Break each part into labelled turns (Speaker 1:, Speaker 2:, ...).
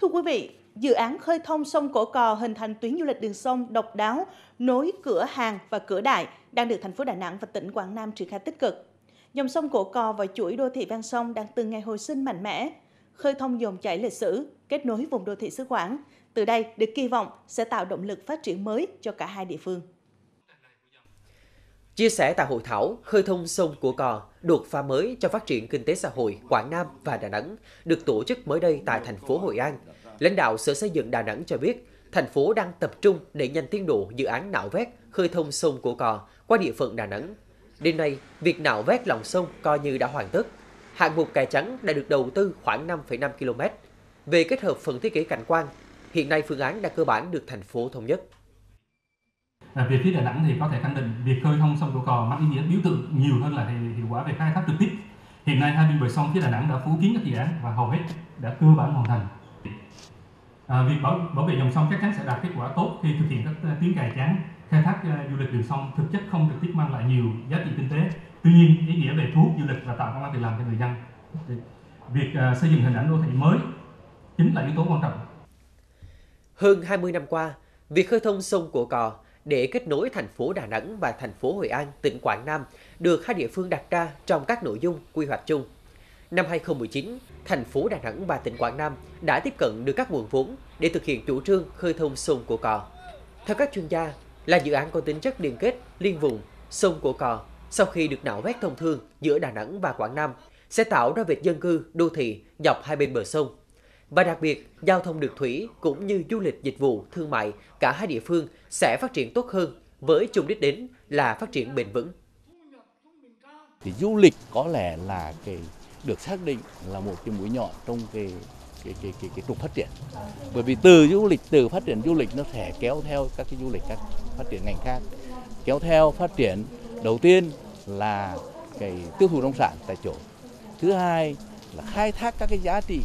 Speaker 1: Thưa quý vị, dự án khơi thông sông Cổ Cò hình thành tuyến du lịch đường sông độc đáo nối Cửa Hàng và Cửa Đại đang được thành phố Đà Nẵng và tỉnh Quảng Nam triển khai tích cực. Dòng sông Cổ Cò và chuỗi đô thị ven sông đang từng ngày hồi sinh mạnh mẽ, khơi thông dòng chảy lịch sử, kết nối vùng đô thị xứ Quảng. Từ đây được kỳ vọng sẽ tạo động lực phát triển mới cho cả hai địa phương.
Speaker 2: Chia sẻ tại hội thảo khơi thông sông Cổ Cò, đột phá mới cho phát triển kinh tế xã hội Quảng Nam và Đà Nẵng được tổ chức mới đây tại thành phố Hội An. Lãnh đạo Sở Xây dựng Đà Nẵng cho biết, thành phố đang tập trung đẩy nhanh tiến độ dự án nạo vét khơi thông sông Cổ Cò qua địa phận Đà Nẵng. Đến nay, việc nạo vét lòng sông coi như đã hoàn tất. Hạng mục kè trắng đã được đầu tư khoảng 5,5 km. Về kết hợp phần thiết kế cảnh quan, hiện nay phương án đã cơ bản được thành phố thống nhất.
Speaker 3: Về phía Đà Nẵng thì có thể khẳng định việc khơi thông sông Cổ Cò mang ý nghĩa biểu tượng nhiều hơn là hiệu quả về khai thác trực tiếp. Hiện nay hai bên bờ sông phía Đà Nẵng đã phủ kín các dự án và hầu hết đã cơ bản hoàn thành. Việc bảo vệ dòng sông chắc chắn sẽ đạt kết quả tốt khi thực hiện các tuyến kè trắng. Khai thác du lịch đường sông thực chất không trực tiếp mang lại nhiều giá trị kinh tế. Tuy nhiên, ý nghĩa về thu hút du lịch và tạo công ăn việc làm cho người dân. Việc xây dựng hình ảnh đô thị mới chính là yếu tố quan trọng.
Speaker 2: Hơn 20 năm qua, việc khơi thông sông Cổ Cò để kết nối thành phố Đà Nẵng và thành phố Hội An, tỉnh Quảng Nam được hai địa phương đặt ra trong các nội dung quy hoạch chung. Năm 2019, thành phố Đà Nẵng và tỉnh Quảng Nam đã tiếp cận được các nguồn vốn để thực hiện chủ trương khơi thông sông Cổ Cò. Theo các chuyên gia, là dự án có tính chất liên kết liên vùng, sông Cổ Cò sau khi được nạo vét thông thương giữa Đà Nẵng và Quảng Nam sẽ tạo ra vệt dân cư, đô thị dọc hai bên bờ sông. Và đặc biệt, giao thông đường thủy cũng như du lịch dịch vụ, thương mại, cả hai địa phương sẽ phát triển tốt hơn với chung đích đến là phát triển bền vững.
Speaker 4: Thì du lịch có lẽ là được xác định là một cái mũi nhọn trong cái trục phát triển. Bởi vì từ phát triển du lịch nó sẽ kéo theo các cái du lịch các phát triển ngành khác. Kéo theo phát triển đầu tiên là cái tiêu thụ nông sản tại chỗ. Thứ hai là khai thác các cái giá trị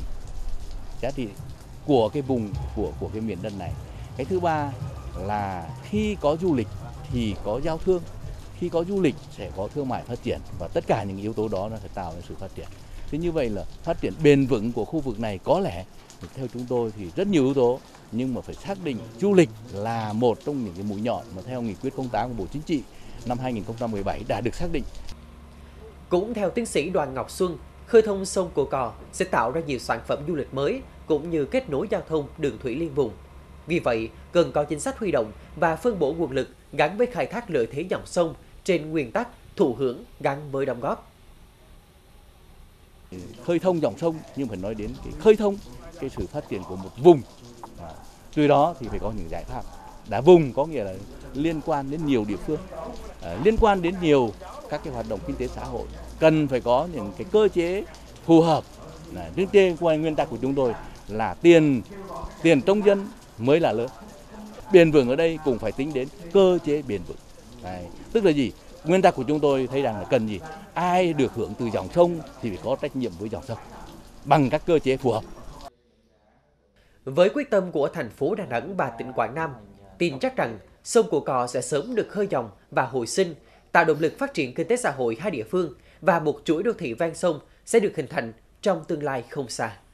Speaker 4: của cái vùng của cái miền đất này. Cái thứ ba là khi có du lịch thì có giao thương, khi có du lịch sẽ có thương mại phát triển và tất cả những yếu tố đó nó sẽ tạo ra sự phát triển. Thế như vậy là phát triển bền vững của khu vực này có lẽ theo chúng tôi thì rất nhiều yếu tố, nhưng mà phải xác định du lịch là một trong những cái mũi nhọn mà theo nghị quyết 08 của Bộ Chính trị năm 2017 đã được xác định.
Speaker 2: Cũng theo tiến sĩ Đoàn Ngọc Xuân, khơi thông sông Cổ Cò sẽ tạo ra nhiều sản phẩm du lịch mới cũng như kết nối giao thông đường thủy liên vùng. Vì vậy, cần có chính sách huy động và phân bổ nguồn lực gắn với khai thác lợi thế dòng sông trên nguyên tắc thụ hưởng gắn với đóng góp.
Speaker 4: Khơi thông dòng sông nhưng phải nói đến cái khơi thông cái sự phát triển của một vùng. Từ đó thì phải có những giải pháp. Đã vùng có nghĩa là liên quan đến nhiều địa phương, liên quan đến nhiều các cái hoạt động kinh tế xã hội, cần phải có những cái cơ chế phù hợp. Trên nguyên tắc của chúng tôi là tiền trong dân mới là lớn. Bền vững ở đây cũng phải tính đến cơ chế bền vững. Tức là gì? Nguyên tắc của chúng tôi thấy rằng là cần gì? Ai được hưởng từ dòng sông thì phải có trách nhiệm với dòng sông bằng các cơ chế phù hợp.
Speaker 2: Với quyết tâm của thành phố Đà Nẵng và tỉnh Quảng Nam, tin chắc rằng sông Cổ Cò sẽ sớm được khơi dòng và hồi sinh, tạo động lực phát triển kinh tế xã hội hai địa phương và một chuỗi đô thị ven sông sẽ được hình thành trong tương lai không xa.